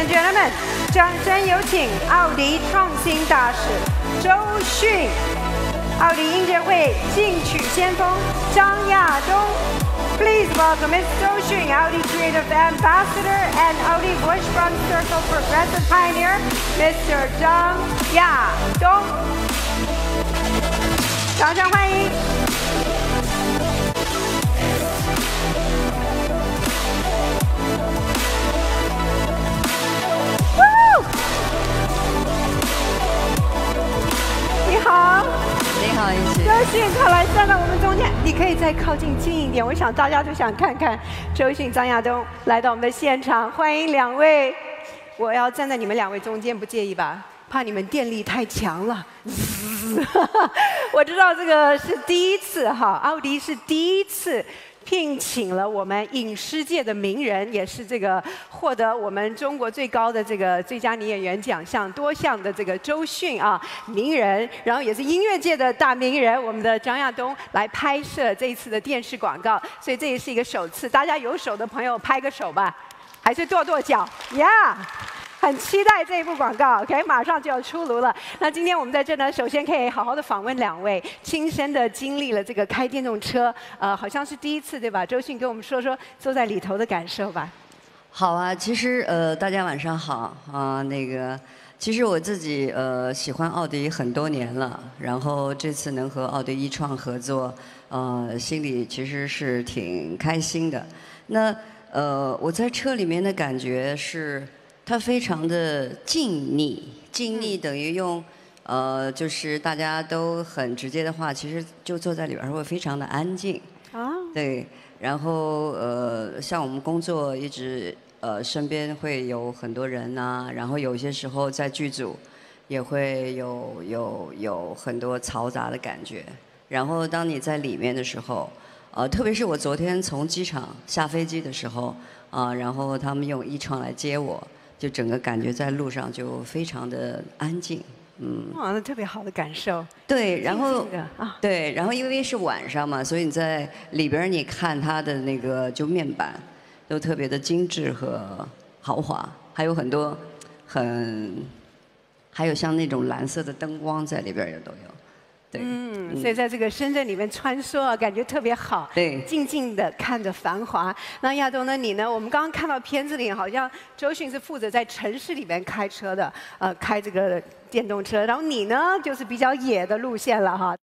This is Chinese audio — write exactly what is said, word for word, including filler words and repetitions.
and gentlemen， 掌声有请奥迪创新大使周迅，奥迪音乐会进曲先锋张亚东。Please welcome Miz Zhou Xun, Audi Creative Ambassador and Audi Bush Run Circle Progressive Pioneer, Mister 张亚东。掌声欢迎！ 你好， 你好，一起。 周迅，快来站到我们中间，你可以再靠近近一点。我想大家都想看看周迅、张亚东来到我们的现场，欢迎两位。我要站在你们两位中间，不介意吧？怕你们电力太强了。我知道这个是第一次哈，奥迪是第一次。 聘请了我们影视界的名人，也是这个获得我们中国最高的这个最佳女演员奖项多项的这个周迅啊，名人，然后也是音乐界的大名人，我们的张亚东来拍摄这一次的电视广告，所以这也是一个首次。大家有手的朋友拍个手吧，还是跺跺脚呀。Yeah! 很期待这一部广告 ，OK， 马上就要出炉了。那今天我们在这呢，首先可以好好的访问两位，亲身的经历了这个开电动车，呃，好像是第一次对吧？周迅跟我们说说坐在里头的感受吧。 好啊，其实呃，大家晚上好啊、呃，那个，其实我自己呃喜欢奥迪很多年了，然后这次能和奥迪一创合作，呃，心里其实是挺开心的。那呃，我在车里面的感觉是。 它非常的静谧，静谧等于用，呃，就是大家都很直接的话，其实就坐在里边会非常的安静。啊。对，然后呃，像我们工作一直呃身边会有很多人呐、啊，然后有些时候在剧组也会有有有很多嘈杂的感觉。然后当你在里面的时候，呃，特别是我昨天从机场下飞机的时候，啊、呃，然后他们用一创来接我。 就整个感觉在路上就非常的安静，嗯， 哇，那特别好的感受。 对，然后啊， 对，然后因为是晚上嘛，所以你在里边你看它的那个就面板，都特别的精致和豪华，还有很多很，还有像那种蓝色的灯光在里边也都有。 对， 嗯，所以在这个深圳里面穿梭啊，感觉特别好。 对， 静静的看着繁华。那亚东呢？你呢？我们刚刚看到片子里，好像周迅是负责在城市里面开车的，呃，开这个电动车。然后你呢，就是比较野的路线了哈。